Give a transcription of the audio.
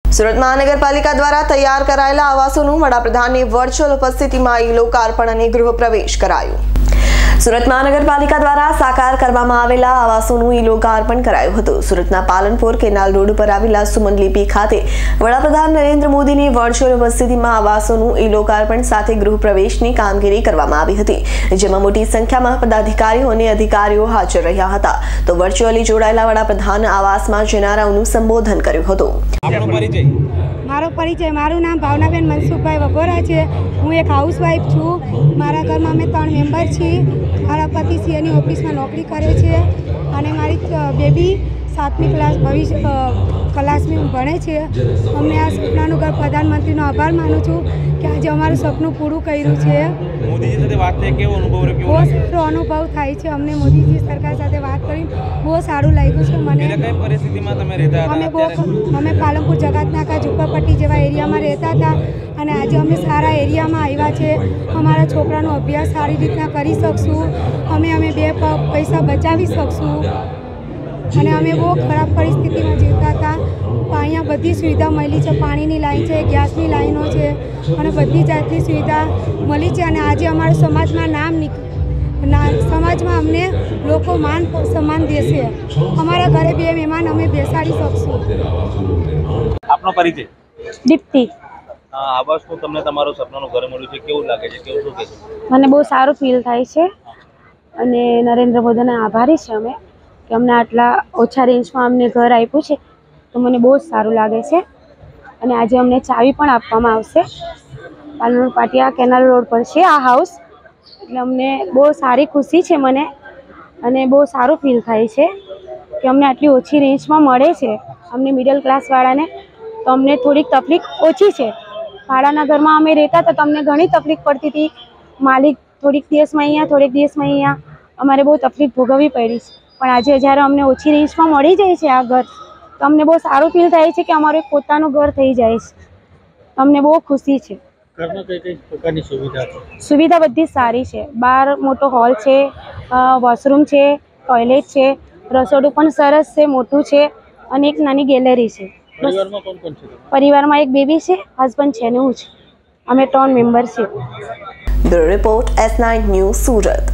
સુરત મહાનગરપાલિકા દ્વારા તૈયાર કરાયેલા આવાસોનું વડાપ્રધાનની વર્ચ્યુઅલ ઉપસ્થિતિમાં લોકાર્પણ અને ગૃહપ્રવેશ કરાયું। સુરત મહાનગરપાલિકા દ્વારા સાકાર કરવામાં આવેલા આવાસોનું લોકાર્પણ કરાયું હતું। સુરતના પાલનપુર કેનાલ રોડ પર આવેલા સુમન લિપિ ખાતે વડાપ્રધાન નરેન્દ્ર મોદીની વર્ચ્યુઅલ ઉપસ્થિતિમાં આવાસોનું લોકાર્પણ સાથે ગૃહપ્રવેશની કામગીરી કરવામાં આવી હતી, જેમાં મોટી સંખ્યામાં પદાધિકારીઓ અને અધિકારીઓ હાજર રહ્યા હતા। તો વર્ચ્યુઅલી જોડાયેલા વડાપ્રધાન આવાસમાં જનારાઓનું સંબોધન કર્યું હતું। મારું નામ ભાવનાબેન મનસુખભાઈ વગોરા છે। હું એક હાઉસવાઈફ છું। મારા ઘરમાં અમે 3 મેમ્બર છીએ। મારા પતિ સીએની ઓફિસમાં નોકરી કરે છે અને મારી બેબી 7મી ક્લાસમાં ભણે છે। અમને આ સપનાનું ઘર પ્રધાનમંત્રીનો આભાર માનું છું કે આજે અમારું સપનું પૂરું કર્યું છે। મોદીજી સાથે વાત થઈ, કેવો અનુભવ રહ્યો? બહુ સારો અનુભવ થાય છે અમને। મોદીજી સરકાર સાથે વાત કરી બહુ સારું લાગ્યું છે મને। કઈ પરિસ્થિતિમાં તમે રહેતા હતા? અમે પાલનપુર જગતનાકા ઝુંપડપટ્ટી જેવા એરિયામાં રહેતા હતા અને આજે અમે સારા એરિયામાં આવ્યા છે। અમારા છોકરાનો અભ્યાસ સારી રીતના કરી શકશું। અમે 2 પૈસા બચાવી શકશું અને અમે બહુ ખરાબ પરિસ્થિતિમાં જીવતા હતા। અહીંયા બધી સુવિધા મળી છે। પાણીની લાઈન છે, ગેસની લાઈનો છે અને બધી જાતની સુવિધા મળી છે અને આજે અમારા સમાજમાં સમાજમાં અમને લોકો માન સન્માન દેશે। અમારા ઘરે 2 મહેમાન અમે બેસાડી શકશું। આપનો પરિચય? દીપ્તિ। આવાસનું તમને તમારું સપનાનું ઘર મળ્યું છે, કેવું લાગે છે? કેવું શું કહેશો? મને બહુ સારું ફીલ થાય છે અને નરેન્દ્ર મોદીના આભારી છે અમે કે અમને આટલા ઓછા રેન્જમાં અમને ઘર આપ્યું છે, તો મને બહુ જ સારું લાગે છે। અને આજે અમને ચાવી પણ આપવામાં આવશે। પાલનપુર પાટિયા કેનાલ રોડ પર છે આ હાઉસ, એટલે અમને બહુ સારી ખુશી છે મને અને બહુ સારું ફીલ થાય છે કે અમને આટલી ઓછી રેન્જમાં મળે છે। અમને મિડલ ક્લાસવાળાને તો અમને થોડીક તકલીફ ઓછી છે। ભાડાના ઘરમાં અમે રહેતા તો તમને ઘણી તકલીફ પડતી હતી। માલિક થોડીક દિવસમાં અહીંયા, થોડીક દિવસમાં અહીંયા, અમારે બહુ તકલીફ ભોગવવી પડી છે। પણ આજે જ્યારે અમને ઓછી રેન્જમાં મળી જાય છે આ ઘર, તો અમને બહુ સારું ફીલ થાય છે કે અમારું એક પોતાનું ઘર થઈ જાય છે। અમને બહુ ખુશી છે। ઘરમાં કઈ પ્રકારની સુવિધા છે? સુવિધા બધી સારી છે। બહાર મોટો હોલ છે, વોશરૂમ છે, ટોયલેટ છે, રસોડું પણ સરસ છે, મોટું છે અને એક નાની ગેલેરી છે। પરિવારમાં કોણ કોણ છે? પરિવારમાં એક બેબી છે, હસબન્ડ છે અને હું છે। અમે 3 મેમ્બર છીએ। Bureau report S9 news Surat.